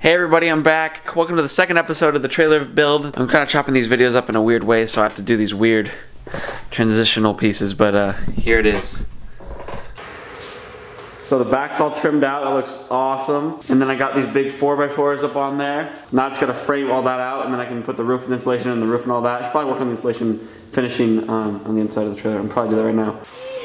Hey everybody, I'm back. Welcome to the second episode of the trailer build. I'm kind of chopping these videos up in a weird way, so I have to do these weird transitional pieces, but here it is. So the back's all trimmed out, that looks awesome. And then I got these big 4x4s up on there. Now I just gotta frame all that out, and then I can put the roof and insulation and the roof and all that. I should probably work on the insulation finishing on the inside of the trailer. I'll probably do that right now.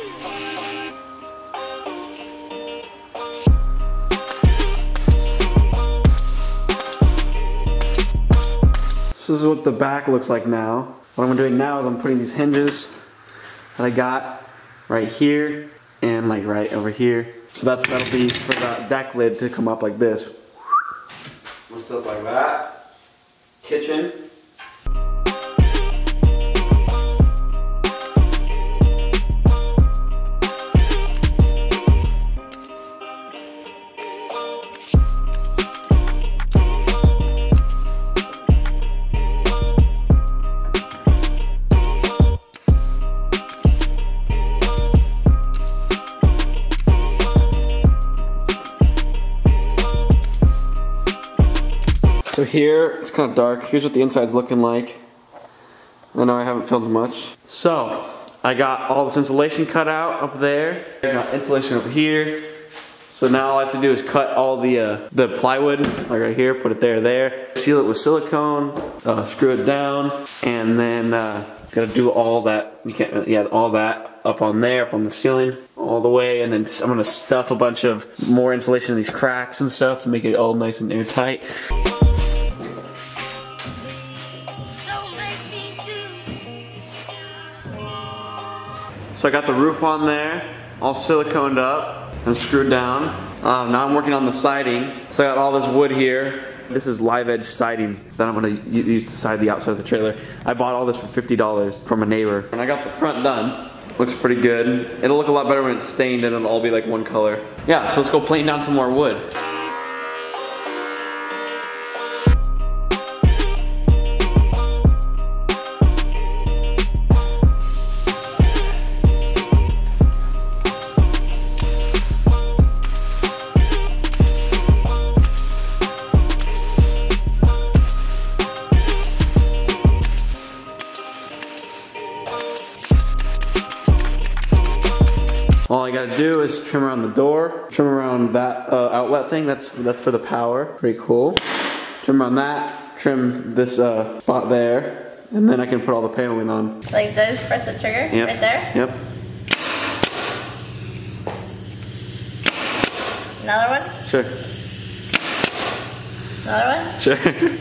This is what the back looks like now. What I'm doing now is I'm putting these hinges that I got right here and like right over here. So that'll be for the deck lid to come up like this. We'll set up like that. Kitchen. So here, it's kind of dark. Here's what the inside's looking like. I know I haven't filmed much. So, I got all this insulation cut out up there. I got insulation over here. So now all I have to do is cut all the plywood, like right here, put it there. Seal it with silicone, screw it down, and then gotta do all that. You can't, yeah, all that up on there, up on the ceiling, all the way, and then I'm gonna stuff a bunch of more insulation in these cracks and stuff to make it all nice and airtight. So I got the roof on there, all siliconed up and screwed down. Now I'm working on the siding. So I got all this wood here. This is live edge siding that I'm gonna use to side the outside of the trailer. I bought all this for $50 from a neighbor. And I got the front done. Looks pretty good. It'll look a lot better when it's stained and it'll all be like one color. Yeah, so let's go plane down some more wood. All I gotta do is trim around the door, trim around that outlet thing, that's for the power, pretty cool. Trim around that, trim this spot there, and then I can put all the paneling on. Like this, press the trigger, yep. Right there? Yep. Another one? Sure. Another one? Sure.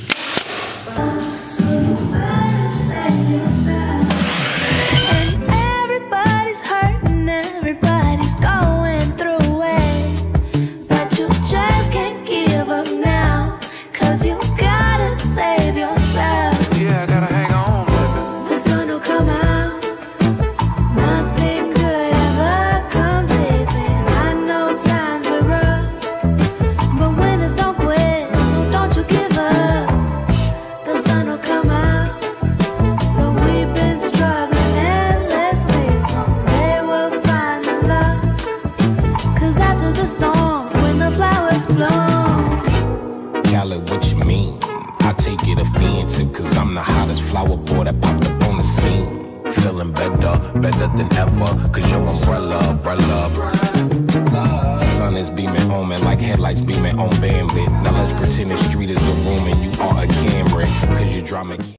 What you mean? I take it offensive, cause I'm the hottest flower boy that popped up on the scene. Feeling better than ever, cause your umbrella. Sun is beaming on me like headlights beaming on Bambi. Now let's pretend the street is a room and you are a Camry, cause you drama.